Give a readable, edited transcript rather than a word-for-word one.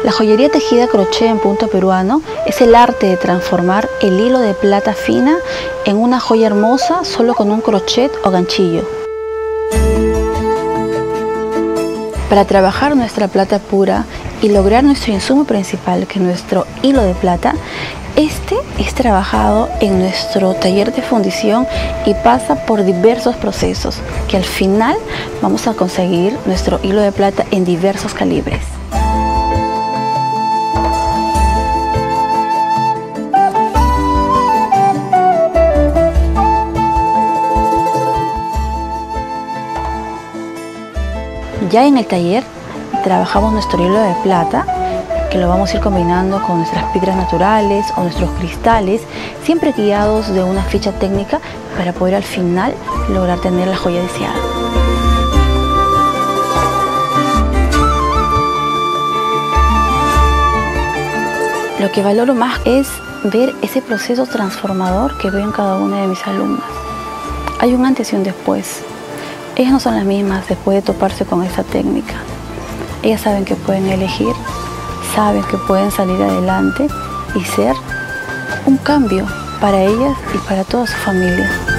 La joyería tejida a crochet en punto peruano es el arte de transformar el hilo de plata fina en una joya hermosa solo con un crochet o ganchillo. Para trabajar nuestra plata pura y lograr nuestro insumo principal, que es nuestro hilo de plata, este es trabajado en nuestro taller de fundición y pasa por diversos procesos, que al final vamos a conseguir nuestro hilo de plata en diversos calibres. Ya en el taller trabajamos nuestro hilo de plata, que lo vamos a ir combinando con nuestras piedras naturales o nuestros cristales, siempre guiados de una ficha técnica para poder al final lograr tener la joya deseada. Lo que valoro más es ver ese proceso transformador que veo en cada una de mis alumnas. Hay un antes y un después. Ellas no son las mismas después de toparse con esta técnica. Ellas saben que pueden elegir, saben que pueden salir adelante y ser un cambio para ellas y para toda su familia.